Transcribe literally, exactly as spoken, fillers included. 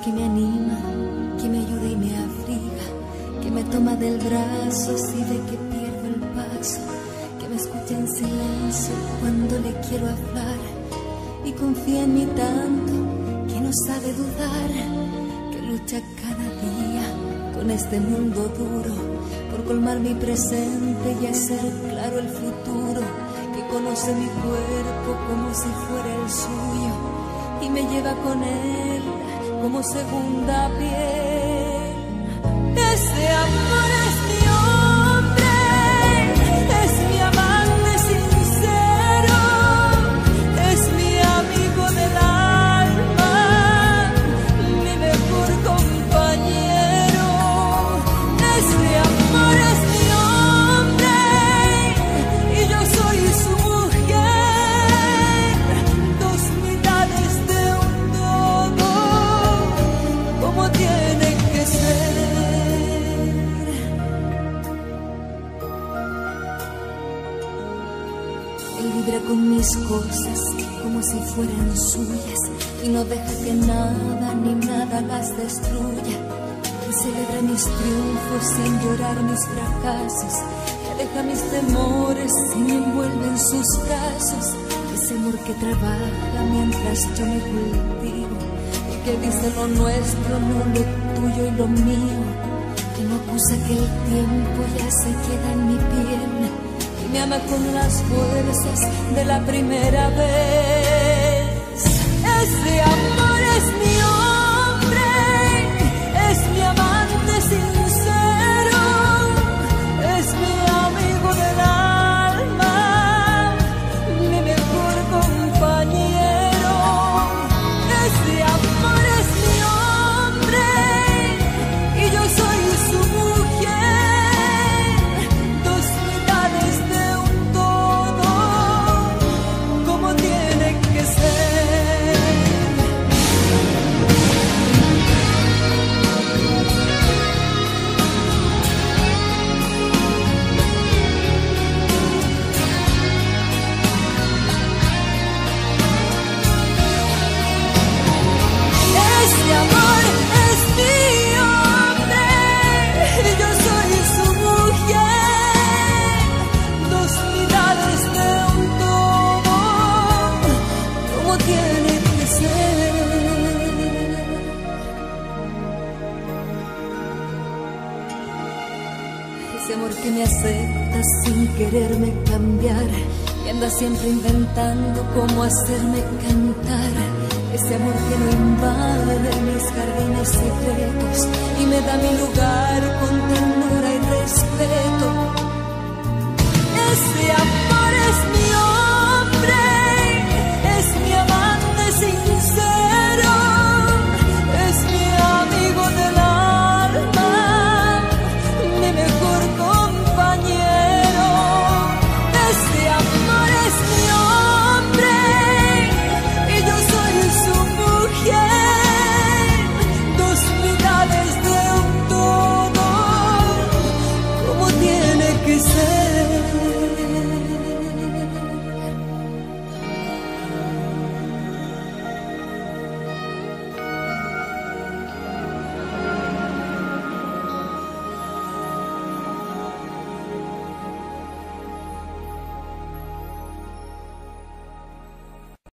que me anima, que me ayuda y me abriga, que me toma del brazo si ve que pierdo el paso, que me escucha en silencio cuando le quiero hablar y confía en mí tanto que no sabe dudar, que lucha cada día con este mundo duro por colmar mi presente y hacer claro el futuro, que conoce mi cuerpo como si fuera el suyo y me lleva con él como segunda piel. Ese amor es mi hombre, es mi amante sincero, es mi amigo del alma, mi mejor compañero. Ese amor es mi hombre y yo soy su mujer, dos mitades de un todo, como tiene que ser. Él vibra con mis cosas como si fueran suyas y no deja que nada ni nada las destruya. Él celebra mis triunfos sin llorar mis fracasos, que aleja mis temores y me envuelve en sus brazos. Ese amor que trabaja mientras yo me cultivo y que dice lo nuestro, no lo tuyo y lo mío, que no acusa que el tiempo ya se queda en mi piel y me ama con las fuerzas de la primera vez. Ese amor es mi hombre, es mi amante sincero, es mi amigo del alma, mi mejor compañero. Ese amor es mi hombre y yo soy su mujer, dos mitades de un todo, como tiene que ser. Ese amor es mi hombre y yo soy su mujer, dos mitades de un todo, como tiene que ser. Ese amor que me acepta sin quererme cambiar, que anda siempre inventando cómo hacerme cantar. Ese amor que no invade mis jardines secretos y me da mi lugar con ternura y respeto.